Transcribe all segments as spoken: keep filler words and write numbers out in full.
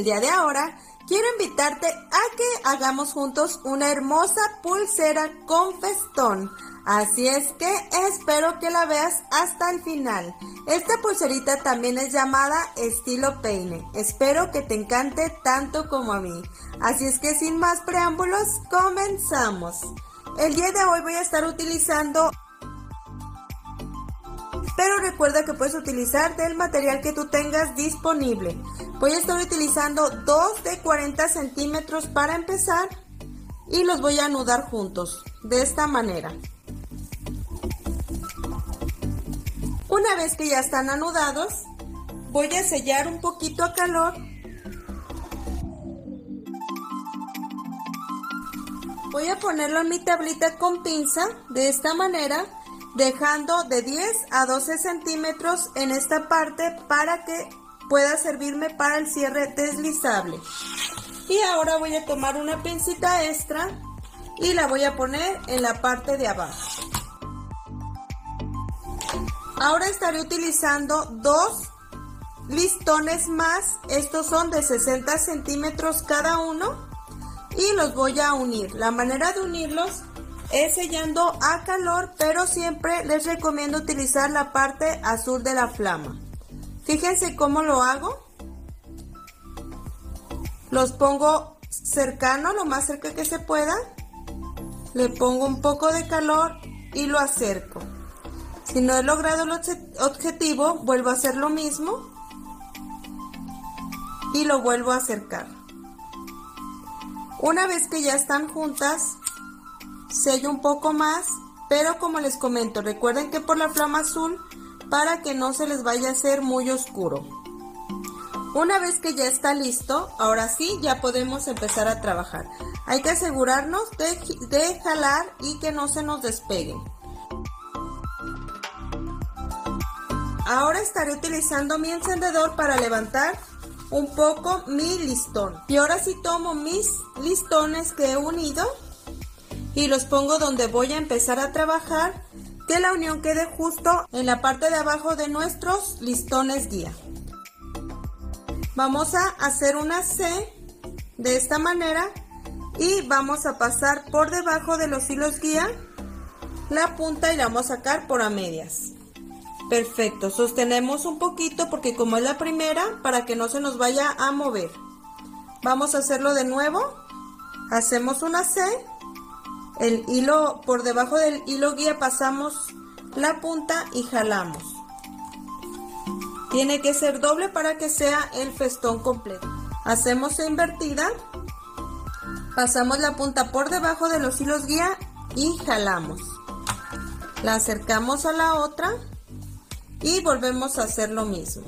El día de ahora quiero invitarte a que hagamos juntos una hermosa pulsera con festón. Así es que espero que la veas hasta el final. Esta pulserita también es llamada estilo peine. Espero que te encante tanto como a mí. Así es que sin más preámbulos, comenzamos. El día de hoy voy a estar utilizando, pero recuerda que puedes utilizar del material que tú tengas disponible. Voy a estar utilizando dos de cuarenta centímetros para empezar y los voy a anudar juntos de esta manera. Una vez que ya están anudados, voy a sellar un poquito a calor. Voy a ponerlo en mi tablita con pinza de esta manera, dejando de diez a doce centímetros en esta parte para que pueda servirme para el cierre deslizable. Y ahora voy a tomar una pincita extra y la voy a poner en la parte de abajo. Ahora estaré utilizando dos listones más, estos son de sesenta centímetros cada uno y los voy a unir. La manera de unirlos es sellando a calor, pero siempre les recomiendo utilizar la parte azul de la flama. Fíjense cómo lo hago. Los pongo cercano, lo más cerca que se pueda. Le pongo un poco de calor y lo acerco. Si no he logrado el objetivo, vuelvo a hacer lo mismo y lo vuelvo a acercar. Una vez que ya están juntas, sello un poco más, pero como les comento, recuerden que por la flama azul, para que no se les vaya a hacer muy oscuro. Una vez que ya está listo, ahora sí, ya podemos empezar a trabajar. Hay que asegurarnos de, de jalar y que no se nos despeguen. Ahora estaré utilizando mi encendedor para levantar un poco mi listón. Y ahora sí tomo mis listones que he unido y los pongo donde voy a empezar a trabajar, que la unión quede justo en la parte de abajo de nuestros listones guía. Vamos a hacer una C de esta manera y vamos a pasar por debajo de los hilos guía la punta y la vamos a sacar por a medias. Perfecto, sostenemos un poquito porque como es la primera, para que no se nos vaya a mover. Vamos a hacerlo de nuevo. Hacemos una C. El hilo, por debajo del hilo guía pasamos la punta y jalamos. Tiene que ser doble para que sea el festón completo. Hacemos C invertida. Pasamos la punta por debajo de los hilos guía y jalamos. La acercamos a la otra. Y volvemos a hacer lo mismo.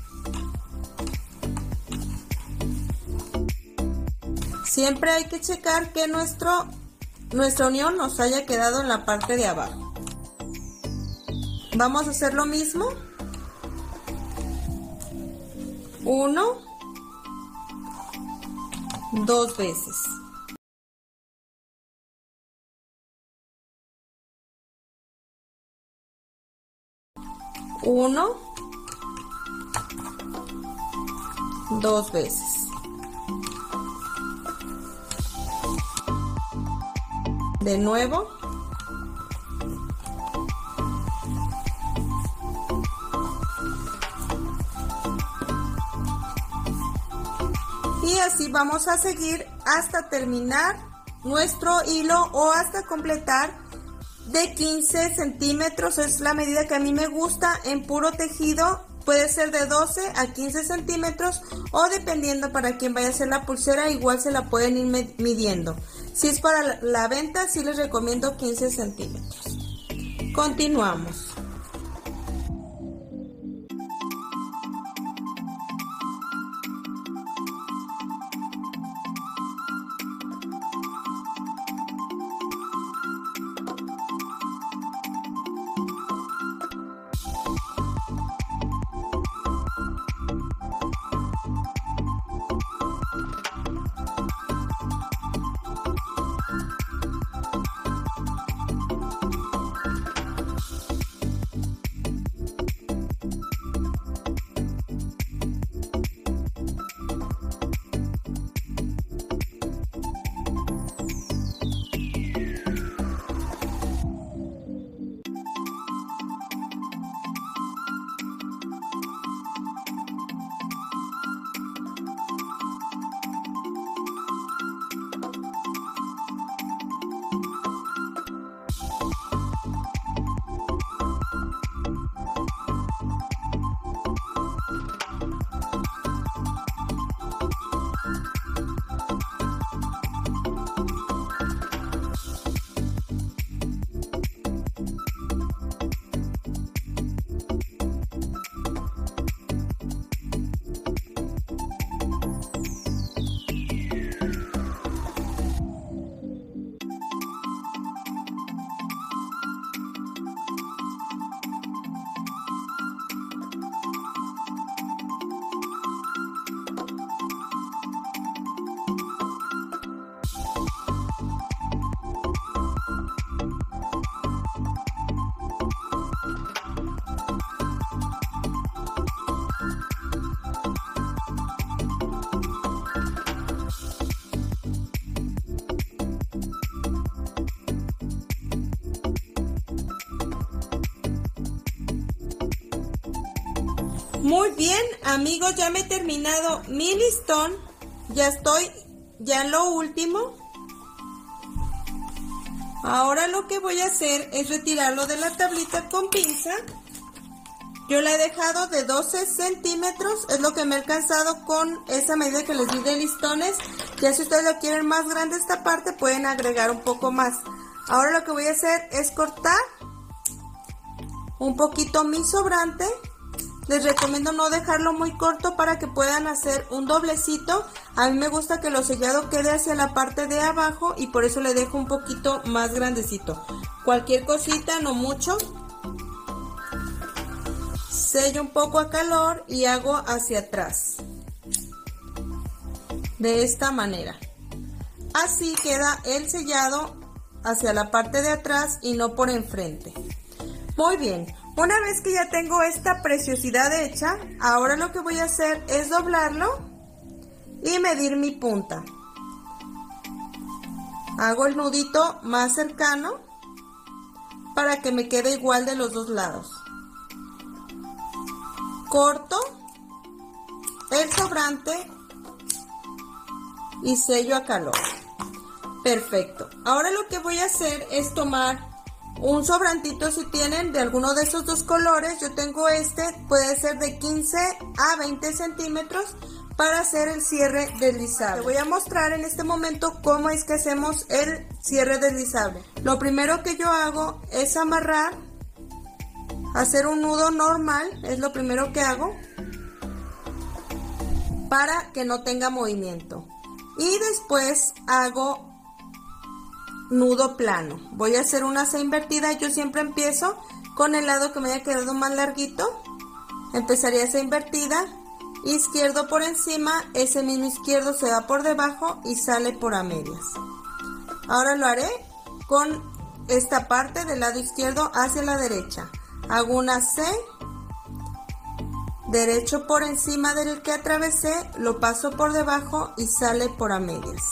Siempre hay que checar que nuestro, nuestra unión nos haya quedado en la parte de abajo. Vamos a hacer lo mismo. Uno, dos veces. Uno, dos veces. De nuevo. Y así vamos a seguir hasta terminar nuestro hilo o hasta completar de quince centímetros, es la medida que a mí me gusta en puro tejido. Puede ser de doce a quince centímetros o dependiendo para quien vaya a hacer la pulsera, igual se la pueden ir midiendo. Si es para la venta, sí les recomiendo quince centímetros. Continuamos. Muy bien, amigos, ya me he terminado mi listón. Ya estoy ya en lo último. Ahora lo que voy a hacer es retirarlo de la tablita con pinza. Yo la he dejado de doce centímetros, es lo que me ha alcanzado con esa medida que les di de listones. Ya si ustedes lo quieren más grande esta parte, pueden agregar un poco más. Ahora lo que voy a hacer es cortar un poquito mi sobrante. Les recomiendo no dejarlo muy corto para que puedan hacer un doblecito. A mí me gusta que lo sellado quede hacia la parte de abajo y por eso le dejo un poquito más grandecito. Cualquier cosita, no mucho. Sello un poco a calor y hago hacia atrás. De esta manera. Así queda el sellado hacia la parte de atrás y no por enfrente. Muy bien. Una vez que ya tengo esta preciosidad hecha, ahora lo que voy a hacer es doblarlo y medir mi punta. Hago el nudito más cercano para que me quede igual de los dos lados. Corto el sobrante y sello a calor. Perfecto. Ahora lo que voy a hacer es tomar un sobrantito, si tienen de alguno de esos dos colores. Yo tengo este, puede ser de quince a veinte centímetros para hacer el cierre deslizable. Te voy a mostrar en este momento cómo es que hacemos el cierre deslizable. Lo primero que yo hago es amarrar, hacer un nudo normal, es lo primero que hago para que no tenga movimiento. Y después hago nudo plano. Voy a hacer una C invertida. Yo siempre empiezo con el lado que me haya quedado más larguito. Empezaría C invertida, izquierdo por encima, ese mismo izquierdo se va por debajo y sale por a medias. Ahora lo haré con esta parte del lado izquierdo hacia la derecha. Hago una C, derecho por encima del que atravesé, lo paso por debajo y sale por a medias.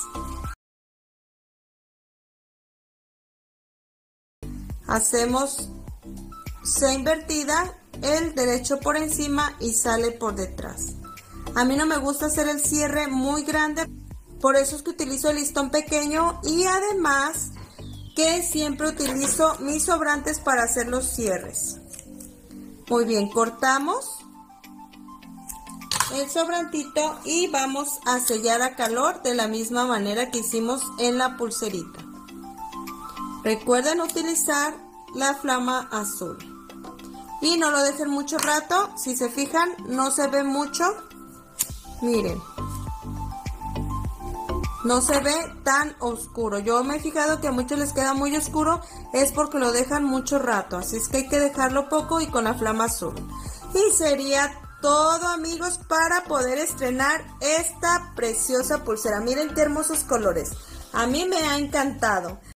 Hacemos C invertida, el derecho por encima y sale por detrás. A mí no me gusta hacer el cierre muy grande, por eso es que utilizo el listón pequeño y además que siempre utilizo mis sobrantes para hacer los cierres. Muy bien, cortamos el sobrantito y vamos a sellar a calor de la misma manera que hicimos en la pulserita. Recuerden utilizar la flama azul y no lo dejen mucho rato. Si se fijan, no se ve mucho. Miren, no se ve tan oscuro. Yo me he fijado que a muchos les queda muy oscuro, es porque lo dejan mucho rato, así es que hay que dejarlo poco y con la flama azul. Y sería todo, amigos, para poder estrenar esta preciosa pulsera. Miren qué hermosos colores, a mí me ha encantado.